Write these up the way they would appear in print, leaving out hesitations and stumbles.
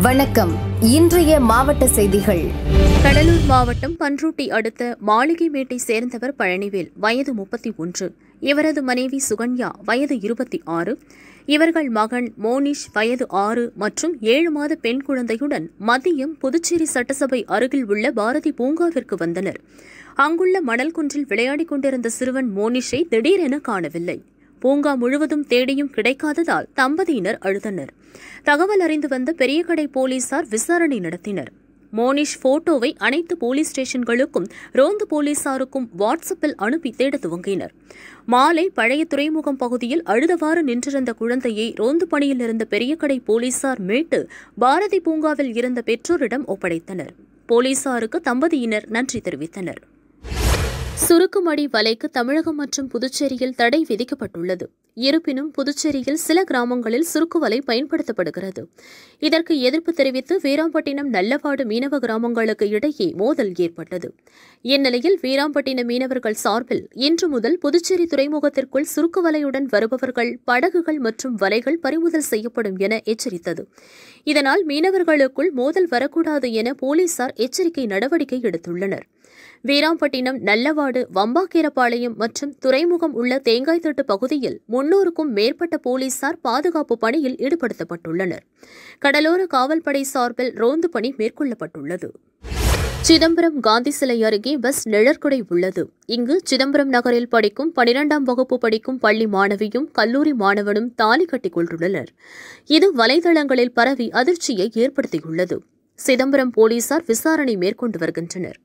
வணக்கம். இன்றைய மாவட்ட செய்திகள். கடலூர் மாவட்டம் பன்ருட்டி அடுத்த மாளிகைமேட்டை சேர்ந்தவர் பழனிவேல், வயது 31. இவரது மனைவி சுகன்யா, வயது 26. இவர்கள் மகன் மோனிஷ், வயது 6 மற்றும் 7 மாத பெண் குழந்தையுடன் மதியம் புதுச்சேரி சட்டசபை அருகில் உள்ள பாரதி பூங்காவிற்கு வந்தனர். அங்குள்ள மணல் குன்றில் விளையாடிக் கொண்டிருந்த சிறுவன் மோனிஷை திடீரென காணவில்லை. பூங்கா முழுவதும் தேடியும் கிடைக்காததால் தம்பதியினர் அழுதனர். தகவல் அறிந்து வந்த பெரியகடை போலீசார் விசாரணை நடத்தினர். மோனிஷ் போட்டோவை அனைத்து போலீஸ் ஸ்டேஷன்களுக்கும் ரோந்து போலீசாருக்கும் வாட்ஸ்அப்பில் அனுப்பி தேட துவங்கினர். மாலை பழைய துறைமுகம் பகுதியில் அழுதவாறு நின்றிருந்த குழந்தையை ரோந்து பணியில் இருந்த பெரியகடை போலீசார் மீட்டு பாரதி பூங்காவில் இருந்த பெற்றோரிடம் ஒப்படைத்தனர். போலீசாருக்கு தம்பதியினர் நன்றி தெரிவித்தனர். சுருக்குமடி வலைக்கு தமிழகம் மற்றும் புதுச்சேரியில் தடை விதிக்கப்பட்டுள்ளது. இருப்பினும் புதுச்சேரியில் சில கிராமங்களில் சுருக்கு வலை பயன்படுத்தப்படுகிறது. இதற்கு எதிர்ப்பு தெரிவித்து வீராம்பட்டினம் நல்லவாடு மீனவ கிராமங்களுக்கு இடையே மோதல் ஏற்பட்டது. இந்நிலையில் வீராம்பட்டினம் மீனவர்கள் சார்பில் இன்று முதல் புதுச்சேரி துறைமுகத்திற்குள் சுருக்கு வலையுடன் வருபவர்கள், படகுகள் மற்றும் வலைகள் பறிமுதல் செய்யப்படும் என எச்சரித்தது. இதனால் மீனவர்களுக்குள் மோதல் வரக்கூடாது என போலீசார் எச்சரிக்கை நடவடிக்கை எடுத்துள்ளனர். வீராம்பட்டினம், நல்லவாடு, வம்பாக்கீரப்பாளையம் மற்றும் துறைமுகம் உள்ள தேங்காய்தட்டு பகுதியில் 300க்கும் மேற்பட்ட போலீசார் பாதுகாப்பு பணியில் ஈடுபடுத்தப்பட்டுள்ளனர். கடலோர காவல்படை சார்பில் ரோந்து பணி மேற்கொள்ளப்பட்டுள்ளது. சிதம்பரம் காந்தி சிலை அருகே பஸ் நிழற்குடை உள்ளது. இங்கு சிதம்பரம் நகரில் படிக்கும் 12ஆம் வகுப்பு படிக்கும் பள்ளி மாணவியும் கல்லூரி மாணவனும் தாலி கட்டிக் கொண்டுள்ளனர். இது வலைதளங்களில் பரவி அதிர்ச்சியை ஏற்படுத்தியுள்ளது. சிதம்பரம் போலீசார் விசாரணை மேற்கொண்டு வருகின்றனர்.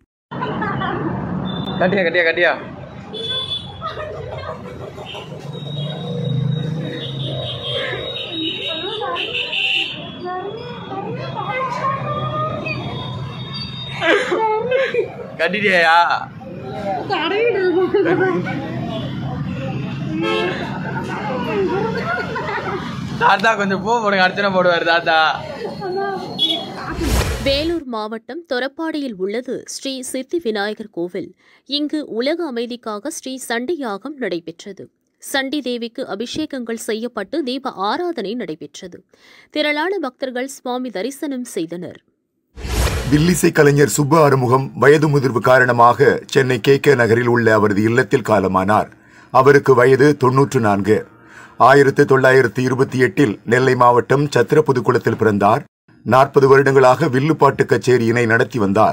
கட்டியா கட்டியா கட்டியா கட்டிட்டியா? தாத்தா கொஞ்சம் பூ போடுங்க, அர்ச்சனை போடுவார் தாத்தா. வேலூர் மாவட்டம் தொரப்பாடியில் உள்ளது ஸ்ரீ சித்தி விநாயகர் கோவில். இங்கு உலக அமைதிக்காக ஸ்ரீ சண்டி யாகம் நடைபெற்றது. சண்டி தேவிக்கு அபிஷேகங்கள் செய்யப்பட்டு தீப ஆராதனை நடைபெற்றது. திரளான பக்தர்கள் சுவாமி தரிசனம் செய்தனர். வில்லிசை கலைஞர் சுப்பு ஆறுமுகம் வயது முதிர்வு காரணமாக சென்னை KK நகரில் உள்ள அவரது இல்லத்தில் காலமானார். அவருக்கு வயது 94. 1928 நெல்லை மாவட்டம் சத்திரப்புதுக்குளத்தில் பிறந்தார். 40 வருடங்களாக வில்லுப்பாட்டு கச்சேரியினை நடத்தி வந்தார்.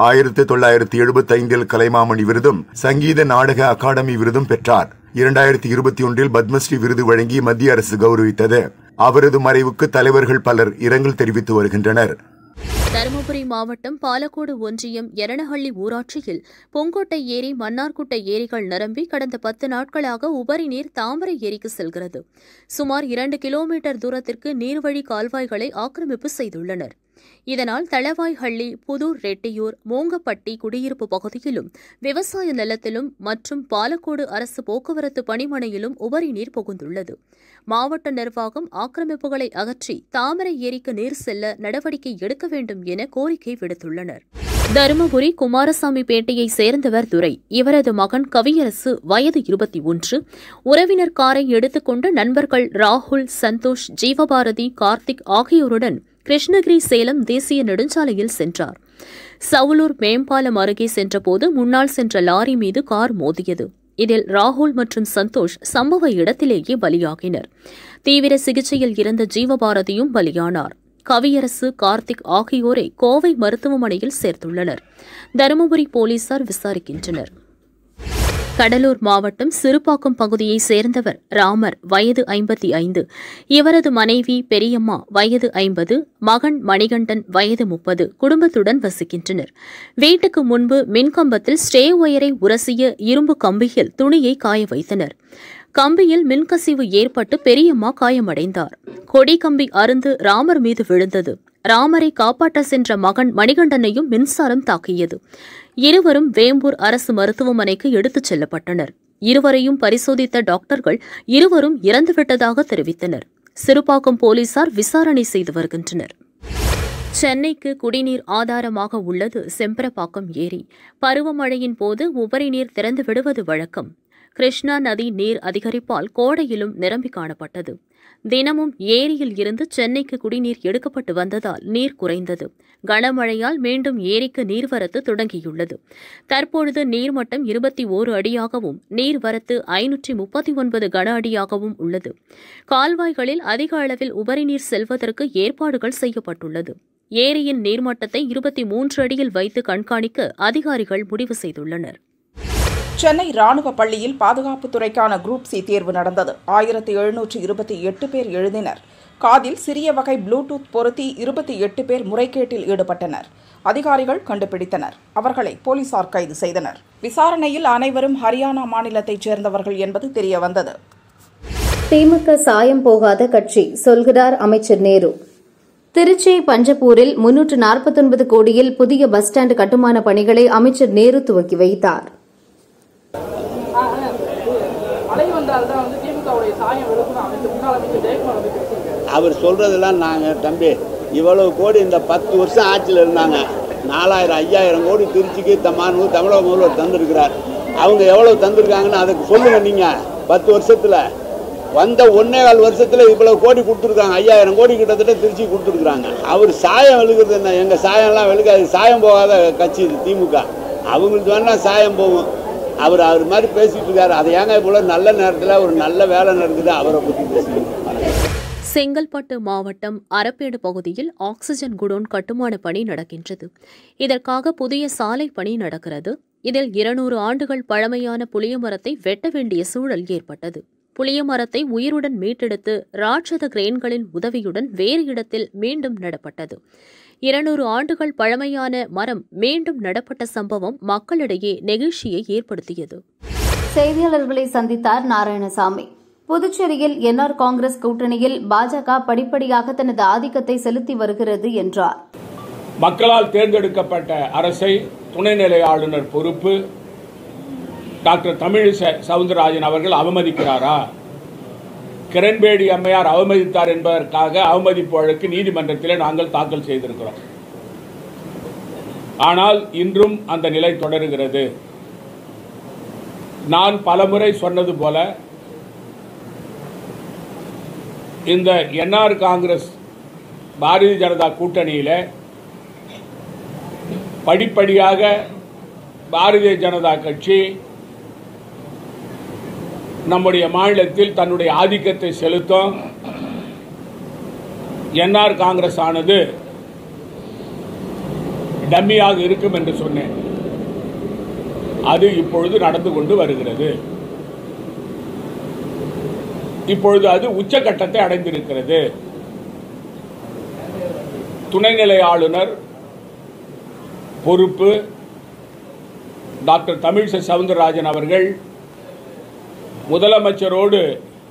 1975 கலைமாமணி விருதும் சங்கீத நாடக அகாடமி விருதும் பெற்றார். 2021 பத்மஸ்ரீ விருது வழங்கி மத்திய அரசு கௌரவித்தது. அவரது மறைவுக்கு தலைவர்கள் பலர் இரங்கல் தெரிவித்து வருகின்றனர். தருமபுரி மாவட்டம் பாலக்கோடு ஒன்றியம் எரணஹள்ளி ஊராட்சியில் பொங்கோட்டை ஏரி, மன்னார்குட்டை ஏரிகள் நிரம்பி கடந்த 10 நாட்களாக உபரி நீர் தாமரை ஏரிக்கு செல்கிறது. சுமார் 2 கிலோமீட்டர் தூரத்திற்கு நீர்வழி கால்வாய்களை ஆக்கிரமிப்பு செய்துள்ளனர். இதனால் தளவாய்ஹள்ளி, புதூர் ரெட்டியூர், மோங்கப்பட்டி குடியிருப்பு பகுதியிலும் விவசாய நிலத்திலும் மற்றும் பாலக்கோடு அரசு போக்குவரத்து பணிமனையிலும் உபரி நீர் புகுந்துள்ளது. மாவட்ட நிர்வாகம் ஆக்கிரமிப்புகளை அகற்றி தாமரை ஏரிக்கு நீர் செல்ல நடவடிக்கை எடுக்க வேண்டும் என கோரிக்கை விடுத்துள்ளனர். தருமபுரி குமாரசாமிப்பேட்டையை சேர்ந்தவர் துரை. இவரது மகன் கவியரசு, வயது 21. உறவினர் காரை எடுத்துக்கொண்டு நண்பர்கள் ராகுல், சந்தோஷ், ஜீவபாரதி, கார்த்திக் ஆகியோருடன் கிருஷ்ணகிரி சேலம் தேசிய நெடுஞ்சாலையில் சென்றார். சவுலூர் மேம்பாலம் அருகே சென்றபோது முன்னால் சென்ற லாரி மீது கார் மோதியது. இதில் ராகுல் மற்றும் சந்தோஷ் சம்பவ இடத்திலேயே பலியாகினர். தீவிர சிகிச்சையில் இருந்த ஜீவபாரதியும் பலியானார். கவியரசு, கார்த்திக் ஆகியோரை கோவை மருத்துவமனையில் சேர்த்துள்ளனர். தருமபுரி போலீசார் விசாரிக்கின்றனர். கடலூர் மாவட்டம் சிறுபாக்கம் பகுதியைச் சேர்ந்தவர் ராமர், வயது 55. இவரது மனைவி பெரியம்மா, வயது 50, மகன் மணிகண்டன், வயது 30 குடும்பத்துடன் வசிக்கின்றனர். வீட்டுக்கு முன்பு மின்கம்பத்தில் ஸ்டே ஒயரை உரசிய இரும்பு கம்பியில் துணியை காய வைத்தனர். கம்பியில் மின்கசிவு ஏற்பட்டு பெரியம்மா காயமடைந்தார். கொடி கம்பி அறுந்து ராமர் மீது விழுந்தது. ராமரை காப்பாற்ற சென்ற மகன் மணிகண்டனையும் மின்சாரம் தாக்கியது. இருவரும் வேம்பூர் அரசு மருத்துவமனைக்கு எடுத்துச் செல்லப்பட்டனர். இருவரையும் பரிசோதித்த டாக்டர்கள் இருவரும் இறந்துவிட்டதாக தெரிவித்தனர். சிறுபாக்கம் போலீசார் விசாரணை செய்து வருகின்றனர். சென்னைக்கு குடிநீர் ஆதாரமாக உள்ளது செம்பரப்பாக்கம் ஏரி. பருவமழையின் போது உபரி நீர் திறந்து விடுவது வழக்கம். கிருஷ்ணா நதி நீர் அதிகரிப்பால் கோடையிலும் நிரம்பி காணப்பட்டது. தினமும் ஏரியில் இருந்து சென்னைக்கு குடிநீர் எடுக்கப்பட்டு வந்ததால் நீர் குறைந்தது. கனமழையால் மீண்டும் ஏரிக்கு நீர்வரத்து தொடங்கியுள்ளது. தற்பொழுது நீர்மட்டம் 21 அடியாகவும் நீர்வரத்து 539 கன அடியாகவும் உள்ளது. கால்வாய்களில் அதிக அளவில் உபரிநீர் செல்வதற்கு ஏற்பாடுகள் செய்யப்பட்டுள்ளது. ஏரியின் நீர்மட்டத்தை 23 அடியில் வைத்து கண்காணிக்க அதிகாரிகள் முடிவு செய்துள்ளனர். சென்னை ராணுவ பள்ளியில் பாதுகாப்புத்துறைக்கான குரூப் சி தேர்வு நடந்தது. 1728 பேர் எழுதினர். காதில் சிறிய வகை ப்ளூடூத் பொருத்தி 28 பேர் முறைகேட்டில் ஈடுபட்டனர். அதிகாரிகள் கண்டுபிடித்தனர். அவர்களை போலீசார் கைது செய்தனர். விசாரணையில் அனைவரும் ஹரியானா மாநிலத்தைச் சேர்ந்தவர்கள் என்பது தெரியவந்தது. திமுக சாயம் போகாத கட்சி சொல்கிறார் அமைச்சர் நேரு. திருச்சி பஞ்சப்பூரில் 349 கோடியில் புதிய பஸ் ஸ்டாண்ட் கட்டுமான பணிகளை அமைச்சர் நேரு துவக்கி வைத்தார். அவர் சொல்றதெல்லாம் நாங்கள் தம்பி இவ்வளவு கோடி இந்த 10 வருஷம் ஆட்சியில் இருந்தாங்க. 4000 5000 கோடி திருச்சிக்கு தமிழக முதல்வர் தந்திருக்கிறார். அவங்க எவ்வளவு தந்திருக்காங்கன்னு அதுக்கு சொல்லுங்க. நீங்கள் 10 வருஷத்தில் வந்த 1.25 வருஷத்தில் இவ்வளவு கோடி கொடுத்துருக்காங்க. 5000 கோடி கிட்டத்தட்ட திருச்சி கொடுத்துருக்குறாங்க. அவர் சாயம் வெளுக்கிறது என்ன? எங்கள் சாயம்லாம் வெளுக்காது. சாயம் போகாத கட்சி இது திமுக. அவங்களுக்கு வேணால் சாயம் போகும். அவர் மாதிரி பேசிட்டு இருக்காரு. அதை ஏங்க இவ்வளோ நல்ல நேரத்தில் ஒரு நல்ல வேலை நடக்குது அவரை பற்றி பேசுகிறேன். செங்கல்பட்டு மாவட்டம் அரப்பேடு பகுதியில் ஆக்ஸிஜன் குடோன் கட்டுமான பணி நடக்கின்றது. இதற்காக புதிய சாலை பணி நடக்கிறது. இதில் 200 ஆண்டுகள் பழமையான புளிய மரத்தை வெட்ட வேண்டிய சூழல் ஏற்பட்டது. புளிய மரத்தை உயிருடன் மீட்டெடுத்து ராட்சத கிரேன்களின் உதவியுடன் வேறு இடத்தில் மீண்டும் நடப்பட்டது. 200 ஆண்டுகள் பழமையான மரம் மீண்டும் நடப்பட்ட சம்பவம் மக்களிடையே நெகிழ்ச்சியை ஏற்படுத்தியது. செய்தியாளர்களை சந்தித்தார் நாராயணசாமி. புதுச்சேரியில் என்ஆர் காங்கிரஸ் கூட்டணியில் பாஜக படிப்படியாக தனது ஆதிக்கத்தை செலுத்தி வருகிறது என்றார். மக்களால் தேர்ந்தெடுக்கப்பட்ட அரசை துணைநிலை ஆளுநர் பொறுப்பு டாக்டர் தமிழிசை சவுந்தரராஜன் அவர்கள் அவமதிக்கிறாரா? கிரண்பேடி அம்மையார் அவமதித்தார் என்பதற்காக அவமதிப்பு வழக்கு நீதிமன்றத்தில் நாங்கள் தாக்கல் செய்திருக்கிறோம். ஆனால் இன்றும் அந்த நிலை தொடருகிறது. நான் பலமுறை சொன்னது போல இந்த என்ஆர் காங்கிரஸ் பாரதிய ஜனதா கூட்டணியில் படிப்படியாக பாரதிய ஜனதா கட்சி நம்முடைய மாநிலத்தில் தன்னுடைய ஆதிக்கத்தை செலுத்தும். என்ஆர் காங்கிரஸ் ஆனது டம்மியாக இருக்கும் என்று சொன்னேன். அது இப்பொழுது நடந்து கொண்டு வருகிறது. இப்பொழுது அது உச்சகட்டத்தை அடைந்திருக்கிறது. துணைநிலை ஆளுநர் பொறுப்பு டாக்டர் தமிழிசை சவுந்தரராஜன் அவர்கள் முதலமைச்சரோடு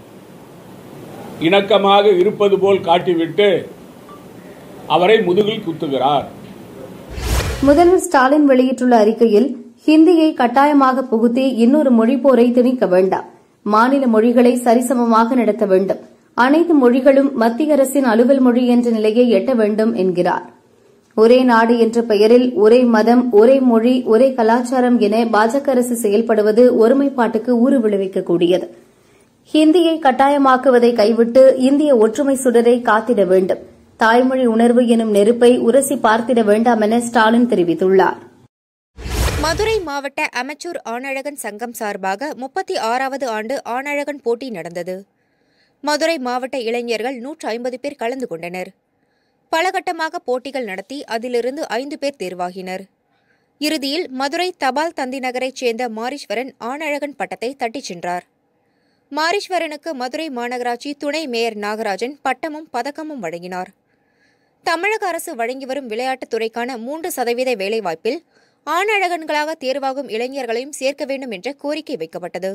இணக்கமாக இருப்பது போல் காட்டிவிட்டு அவரை முதுகில் குத்துகிறார். முதல்வர் ஸ்டாலின் வெளியிட்டுள்ள அறிக்கையில் ஹிந்தியை கட்டாயமாக புகுத்தி இன்னொரு மொழிப்போரை திணிக்க வேண்டாம். மாநில மொழிகளை சரிசமமாக நடத்த வேண்டும். அனைத்து மொழிகளும் மத்திய அரசின் அலுவல் மொழி என்ற நிலையை எட்ட வேண்டும் என்கிறார். ஒரே நாடு என்ற பெயரில் ஒரே மதம், ஒரே மொழி, ஒரே கலாச்சாரம் என பாஜக அரசு செயல்படுவது ஒருமைப்பாட்டுக்கு ஊறு விளைவிக்கக்கூடியது. ஹிந்தியை கட்டாயமாக்குவதை கைவிட்டு இந்திய ஒற்றுமை சுடரை காத்திட வேண்டும். தாய்மொழி உணர்வு எனும் நெருப்பை உரசி பார்த்திட வேண்டாம் என ஸ்டாலின் தெரிவித்துள்ளார். மதுரை மாவட்ட அமெச்சூர் ஆணழகன் சங்கம் சார்பாக 36வது ஆண்டு ஆணழகன் போட்டி நடந்தது. மதுரை மாவட்ட இளைஞர்கள் 150 பேர் கலந்து கொண்டனர். பல கட்டமாக போட்டிகள் நடத்தி அதிலிருந்து 5 பேர் தேர்வாகினர். இறுதியில் மதுரை தபால் தந்தி நகரைச் சேர்ந்த மாரீஸ்வரன் ஆணழகன் பட்டத்தை தட்டிச் சென்றார். மாரீஸ்வரனுக்கு மதுரை மாநகராட்சி துணை மேயர் நாகராஜன் பட்டமும் பதக்கமும் வழங்கினார். தமிழக அரசு வழங்கி வரும் விளையாட்டுத் துறைக்கான 3% வேலைவாய்ப்பில் ஆணழகன்களாக தேர்வாகும் இளைஞர்களையும் சேர்க்க வேண்டும் என்ற கோரிக்கை வைக்கப்பட்டது.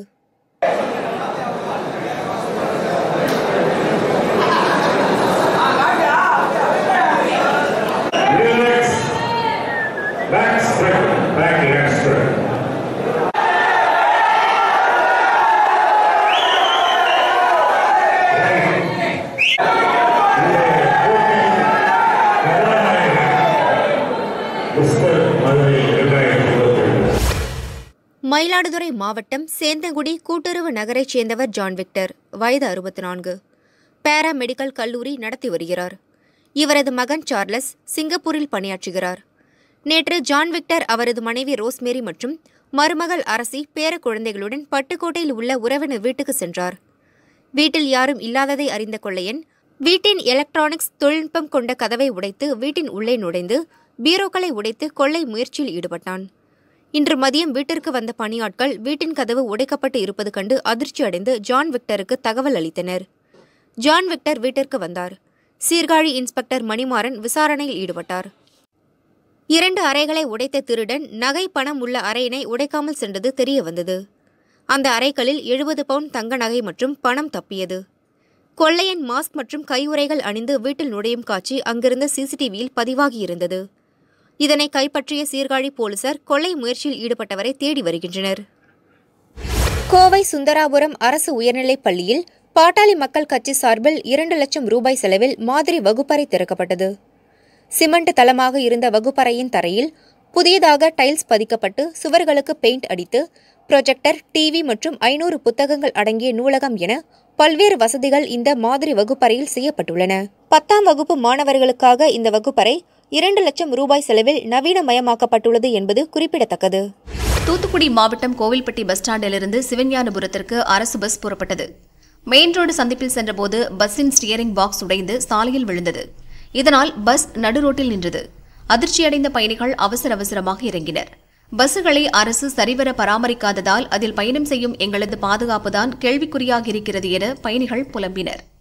மயிலாடுதுறை மாவட்டம் சேந்தங்குடி கூட்டுறவு நகரைச் சேர்ந்தவர் ஜான் விக்டர், வயது 64. பாராமெடிக்கல் கல்லூரி நடத்தி வருகிறார். இவரது மகன் சார்லஸ் சிங்கப்பூரில் பணியாற்றுகிறார். நேற்று ஜான் விக்டர் அவரது மனைவி ரோஸ்மேரி மற்றும் மருமகள் அரசி பேர குழந்தைகளுடன் பட்டுக்கோட்டையில் உள்ள உறவினர் வீட்டுக்கு சென்றார். வீட்டில் யாரும் இல்லாததை அறிந்த கொள்ளையன் வீட்டின் எலக்ட்ரானிக்ஸ் தொழில்நுட்பம் கொண்ட கதவை உடைத்து வீட்டின் உள்ளே நுழைந்து பீரோக்களை உடைத்து கொள்ளை முயற்சியில் ஈடுபட்டான். இன்று மதியம் வீட்டிற்கு வந்த பணியாட்கள் வீட்டின் கதவு உடைக்கப்பட்டு இருப்பது கண்டு அதிர்ச்சி அடைந்து ஜான் விக்டருக்கு தகவல் அளித்தனர். ஜான் விக்டர் வீட்டிற்கு வந்தார். சீர்காழி இன்ஸ்பெக்டர் மணிமாறன் விசாரணையில் ஈடுபட்டார். 2 அறைகளை உடைத்த திருடன் நகை பணம் உள்ள அறையினை உடைக்காமல் சென்றது தெரியவந்தது. அந்த அறைகளில் 70 பவுண்ட் தங்க நகை மற்றும் பணம் தப்பியது. கொள்ளையன் மாஸ்க் மற்றும் கையுறைகள் அணிந்து வீட்டில் நுழையும் காட்சி அங்கிருந்த சிசிடிவியில் பதிவாகியிருந்தது. இதனை கைப்பற்றிய சீர்காழி போலீசார் கொள்ளை முயற்சியில் ஈடுபட்டவரை தேடி வருகின்றனர். கோவை சுந்தராபுரம் அரசு உயர்நிலைப் பள்ளியில் பாட்டாளி மக்கள் கட்சி சார்பில் 2 லட்சம் ரூபாய் செலவில் மாதிரி வகுப்பறை திறக்கப்பட்டது. சிமெண்ட் தளமாக இருந்த வகுப்பறையின் தரையில் புதியதாக டைல்ஸ் பதிக்கப்பட்டு சுவர்களுக்கு பெயிண்ட் அடித்து ப்ரொஜெக்டர், டிவி மற்றும் 500 புத்தகங்கள் அடங்கிய நூலகம் என பல்வேறு வசதிகள் இந்த மாதிரி வகுப்பறையில் செய்யப்பட்டுள்ளன. 10ஆம் வகுப்பு மாணவர்களுக்காக இந்த வகுப்பறை 2 லட்சம் ரூபாய் செலவில் நவீனமயமாக்கப்பட்டுள்ளது என்பது குறிப்பிடத்தக்கது. தூத்துக்குடி மாவட்டம் கோவில்பட்டி பஸ் ஸ்டாண்டிலிருந்து சிவஞானபுரத்திற்கு அரசு பஸ் புறப்பட்டது. மெயின் ரோடு சந்திப்பில் சென்றபோது பஸ்ஸின் ஸ்டியரிங் பாக்ஸ் உடைந்து சாலையில் விழுந்தது. இதனால் பஸ் நடுரோட்டில் நின்றது. அதிர்ச்சியடைந்த பயணிகள் அவசரமாக இறங்கினர். பஸ்ஸுகளை அரசு சரிவர பராமரிக்காததால் அதில் பயணம் செய்யும் எங்களது பாதுகாப்புதான் கேள்விக்குறியாகியிருக்கிறது என பயணிகள் புலம்பினர்.